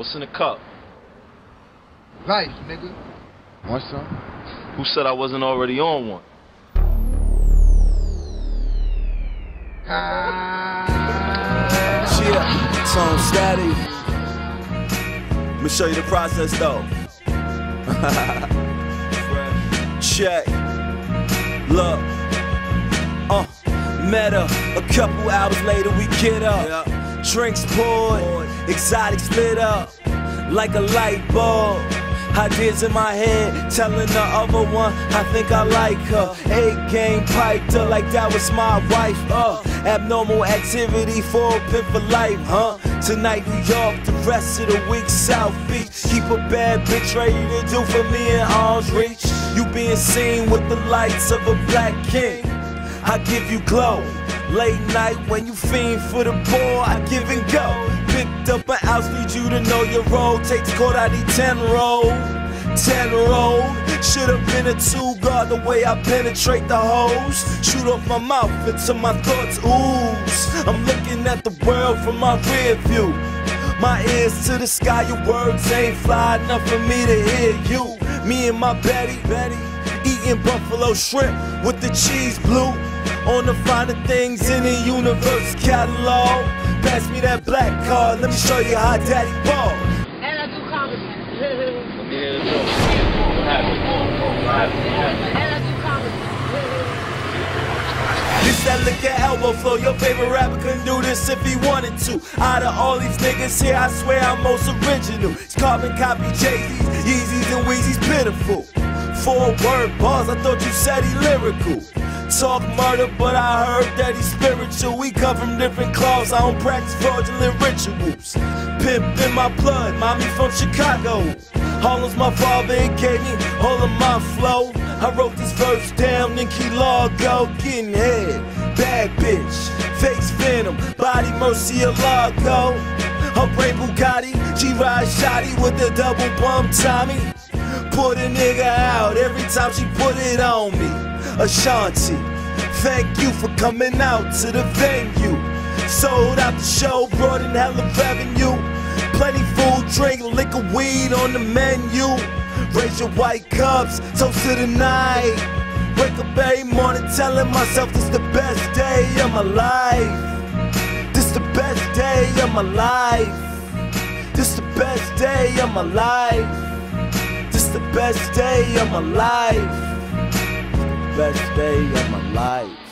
What's in the cup? Life, nigga. Want some? Who said I wasn't already on one? Yeah, Tone Static. Let me show you the process though. Check. Look. Met her. A couple hours later we get up. Drinks poured, exotic split up like a light bulb. Ideas in my head, telling the other one I think I like her. A-game piped up like that was my wife. Abnormal activity for a pimp for life, huh? Tonight New York, the rest of the week South Beach. Keep a bad bitch ready to do for me in arm's reach. You being seen with the lights of a black king. I give you glow. Late night when you fiend for the ball, I give and go. Picked up an ounce, need you to know your role. Take the court, I need 10 roll. 10 roll. Should've been a 2-guard the way I penetrate the hoes. Shoot off my mouth until my thoughts ooze. I'm looking at the world from my rear view. My ears to the sky, your words ain't fly enough for me to hear you. Me and my Betty, eating buffalo shrimp with the cheese blue. On the finer things in the universe catalog. Pass me that black card, let me show you how daddy ball. And I do comedy. Let me hear the joke. And I do comedy. This that liquor elbow flow, your favorite rapper couldn't do this if he wanted to. Out of all these niggas here, I swear I'm most original. It's carbon copy Jay-Z's, Yeezys and Weezy's pitiful. 4-word bars, I thought you said he lyrical. Talk murder, but I heard that he's spiritual. We come from different cloths, I don't practice fraudulent rituals. Pimp in my blood, mommy from Chicago. Harlem's my father, and gave me all of my flow. I wrote this verse down in Key Largo, getting head. Bad bitch, face Venom, body Murcielago. Her brain Bugatti, she ride shoddy with the double bump Tommy. Put a nigga out every time she put it on me. Ashanti, thank you for coming out to the venue. Sold out the show, brought in hella revenue. Plenty food, drink, liquor, weed on the menu. Raise your white cups, toast to the night. Wake up every morning telling myself this the best day of my life. This the best day of my life. This the best day of my life. This the best day of my life. Best day of my life.